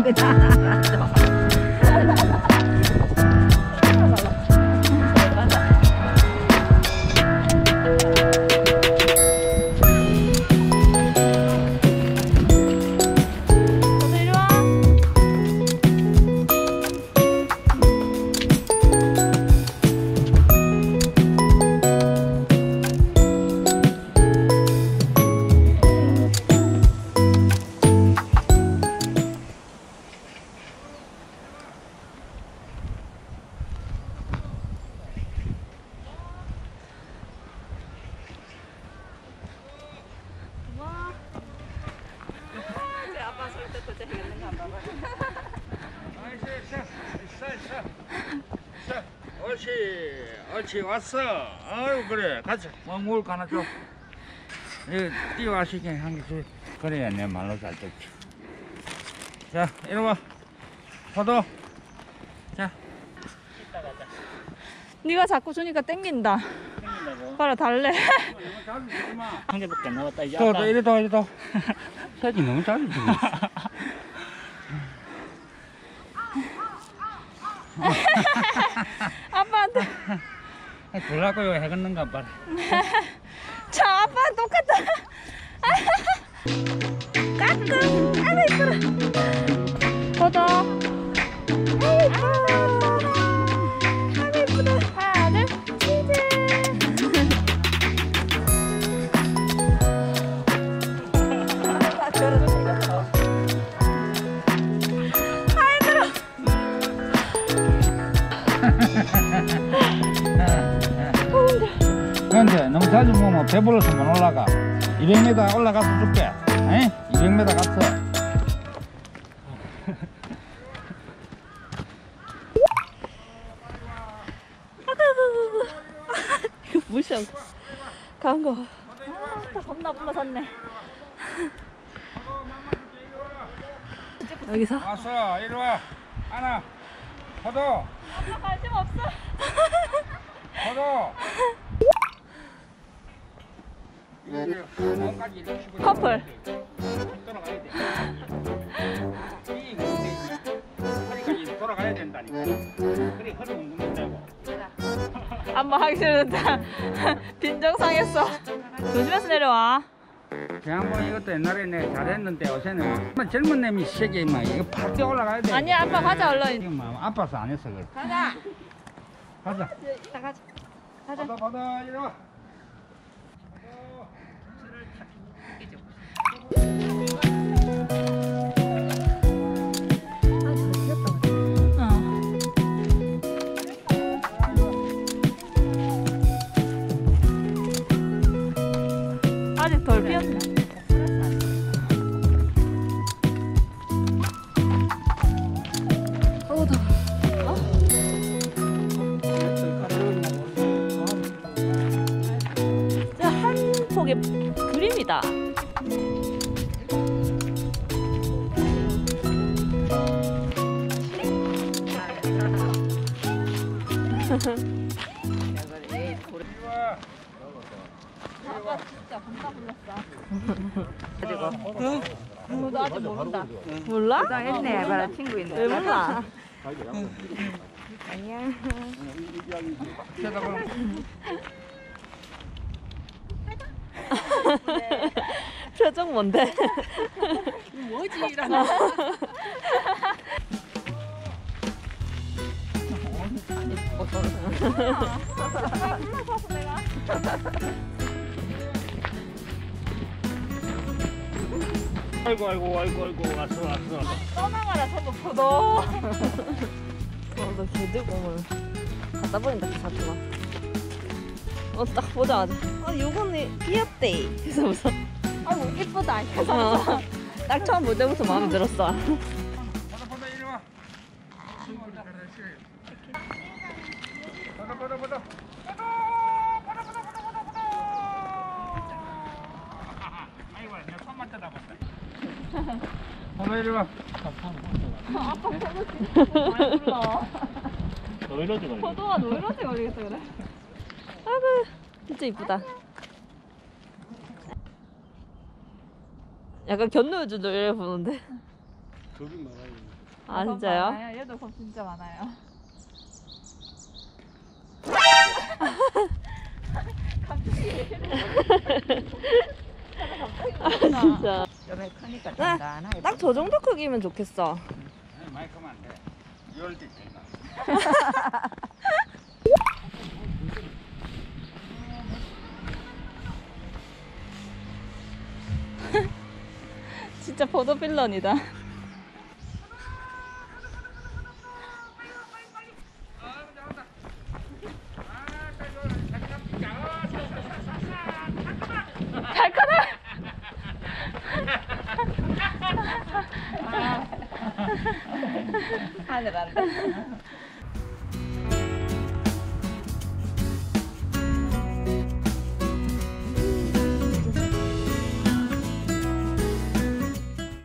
옳지 왔어. 아유 그래 같이 뭐 먹을 거 하나 줘. 이 띄워시게 한 개 줘. 그래야 내 말로 잘 듣지. 자 이리 와. 포도. 자. 네가 자꾸 주니까 땡긴다. 땡긴다고? 봐라 달래. 한 개밖에 안 남았다 이제. 또 이리 더 이리 더. 사진 너무 잘 찍네. 아빠한테. 졸라고요 해겠는가 봐라. 저 아빠랑 똑같다. 까꿍. 아이고 이쁘다. 포도. 아이고 이쁘다. 하나 둘 치즈. 근데 너무 자주 먹으면 배불러서 못 올라가. 200m 올라가서 줄게. 에? 200m 갔어. 이거 무시하고 간 거. 아, 겁나 불러섰네. 여기서? 왔어. 이리 와. 하나. 포도. 아빠 관심 없어. 포도. 커플. 허리까지 돌아가야 된다니까. 그래 허리 운동된다고. 안마 하기 싫다. 빈정상했어. 조심해서 내려와. 그냥 이것도 옛날에 내 잘했는데 요새는 젊은 놈이 세게 막 이거 팍 뛰어 올라가야 돼. 아니야 아빠 가자 얼른. 지금 막 아파서 안 했어 그래. 가자. 가자. 가자. 가자. 받아 이리 와. 아직 덜 피었네. 어우 더워. 자, 한 폭의 그림이다. 아빠 진짜 겁나 불렀어. 그리고 너 아직 모른다. 몰라? 했네. 봐라 친구 있네. 왜 몰라? 안녕. 표정 뭔데? 뭐지 이러나. 아이고 왔어. 떠나가라 전부 포도. 너 개들공을 갖다 버린다 그 사투가. 딱 보자마자 요거는 귀엽대. 그래서 무슨 아이고 이쁘다. 그래서 딱 처음 볼 때부터 마음에 들었어. 받아 이리 와. 받아. 아이고 내가 손만 뜯어봤다. 받아 이리 와. 아빠 포도 진짜 많이 불러. 노이로즈 걸려. 포도가 노이로제 걸리겠다 그래. 아이고 진짜 이쁘다. 약간 견노유주도 이래 보는데. 겁이 많아요. 아 진짜요? 많아요. 얘도 겁 진짜 많아요. 아 진짜. 좀 크니까 네. 단단하게. 딱 저 정도 크기면 좋겠어. 많이 크면 안 돼. 열대 된다. 진짜 포도 빌런이다. 하늘 안 돼.